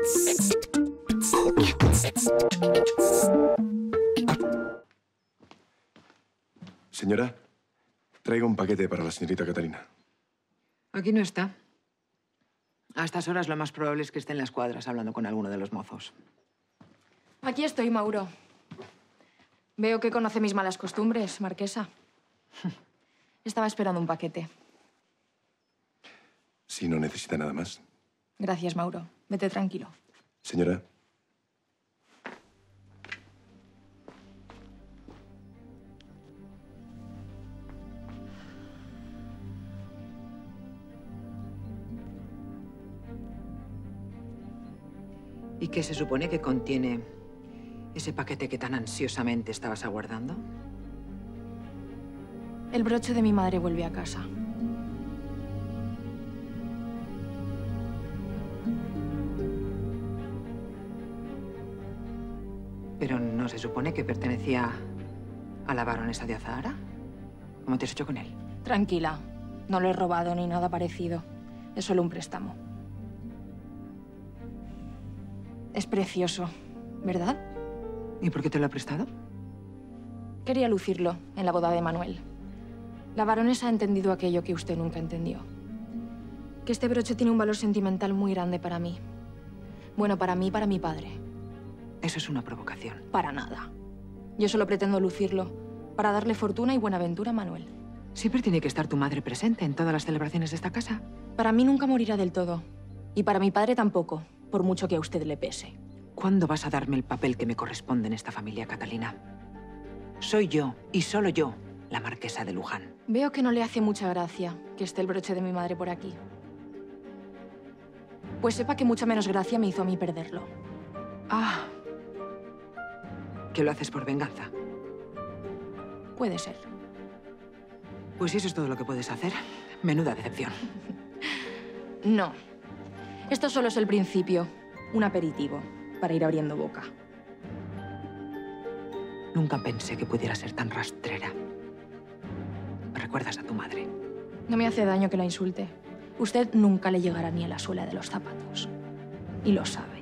Señora, traigo un paquete para la señorita Catalina. Aquí no está. A estas horas lo más probable es que esté en las cuadras hablando con alguno de los mozos. Aquí estoy, Mauro. Veo que conoce mis malas costumbres, marquesa. Estaba esperando un paquete. Si no necesita nada más. Gracias, Mauro. Vete tranquilo. Señora. ¿Y qué se supone que contiene ese paquete que tan ansiosamente estabas aguardando? El broche de mi madre vuelve a casa. ¿Pero no se supone que pertenecía a la baronesa de Azahara? ¿Cómo te has hecho con él? Tranquila. No lo he robado ni nada parecido. Es solo un préstamo. Es precioso, ¿verdad? ¿Y por qué te lo ha prestado? Quería lucirlo en la boda de Manuel. La baronesa ha entendido aquello que usted nunca entendió. Que este broche tiene un valor sentimental muy grande para mí. Bueno, para mí y para mi padre. Eso es una provocación. Para nada. Yo solo pretendo lucirlo para darle fortuna y buena aventura a Manuel. ¿Siempre tiene que estar tu madre presente en todas las celebraciones de esta casa? Para mí nunca morirá del todo. Y para mi padre tampoco, por mucho que a usted le pese. ¿Cuándo vas a darme el papel que me corresponde en esta familia, Catalina? Soy yo, y solo yo, la marquesa de Luján. Veo que no le hace mucha gracia que esté el broche de mi madre por aquí. Pues sepa que mucha menos gracia me hizo a mí perderlo. Ah. ¿Que lo haces por venganza? Puede ser. Pues si eso es todo lo que puedes hacer, menuda decepción. No. Esto solo es el principio. Un aperitivo para ir abriendo boca. Nunca pensé que pudiera ser tan rastrera. ¿Me recuerdas a tu madre? No me hace daño que la insulte. Usted nunca le llegará ni a la suela de los zapatos. Y lo sabe.